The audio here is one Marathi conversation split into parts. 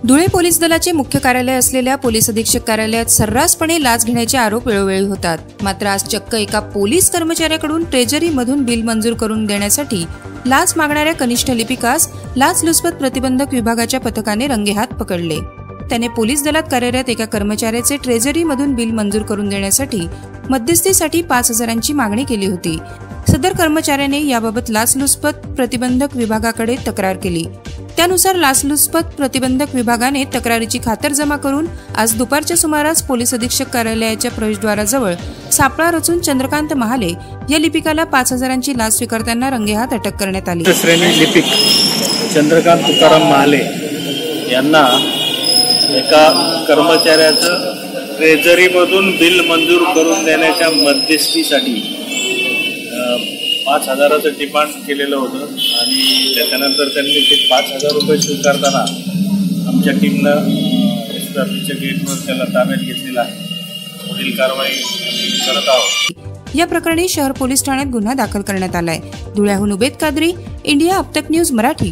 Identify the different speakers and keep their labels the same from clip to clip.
Speaker 1: धुळे पोलीस दलाचे मुख्य कार्यालय असलेल्या पोलीस अधीक्षक कार्यालयात सर्रासपणे लाच घेण्याचे आरोप वेळोवेळी होतात. मात्र आज चक्क एका पोलीस कर्मचाऱ्याकडून ट्रेजरीमधून बिल मंजूर करून देण्यासाठी लाच मागणाऱ्या कनिष्ठ लिपिकास लाचलुचपत प्रतिबंधक विभागाच्या पथकाने रंगेहात पकडले. त्याने पोलीस दलात कार्यरत एका कर्मचाऱ्याचे ट्रेजरीमधून बिल मंजूर करून देण्यासाठी मध्यस्थीसाठी 5,000ची मागणी केली होती. सदर कर्मचाऱ्याने याबाबत लाचलुचपत प्रतिबंधक विभागाकडे तक्रार केली. त्यानुसार लाचलुचपत प्रतिबंधक विभागाने तक्रारीची खातरजमा करून आज दुपारच्या सुमारास पोलीस अधीक्षक कार्यालयाच्या प्रवेशद्वाराजवळ सापळा रचून चंद्रकांत महाले या लिपिकाला 5,000ची लाच स्वीकारताना रंगेहात अटक करण्यात आली.
Speaker 2: श्रेणी लिपिक चंद्रकांत तुकाराम महाले यांना एका कर्मचाऱ्याचं ट्रेजरीमधून बिल मंजूर करून देण्याच्या मध्यस्थीसाठी 5,000चं डिमांड केलेलं होतं आणि त्याच्यानंतर त्यांनी ते 5,000 रुपये स्वीकारताना आमच्या टीमनं एसपीच्या गेटवर त्याला ताब्यात घेतलेला आहे. पुढील कारवाई करत आहोत.
Speaker 1: या प्रकरणी शहर पोलीस ठाण्यात गुन्हा दाखल करण्यात आलाय. धुळ्याहून उबेद कादरी, इंडिया अपतक न्यूज मराठी.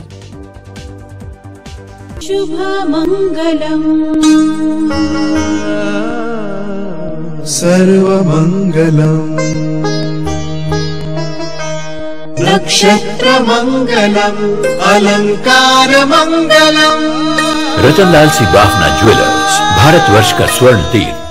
Speaker 3: शुभमंगलम
Speaker 4: सर्वमंगलम नक्षत्रमंगलम अलंकारमंगलम।
Speaker 5: रतनलाल सी बाफना ज्वेलर्स, भारतवर्ष का स्वर्ण तीर्थ।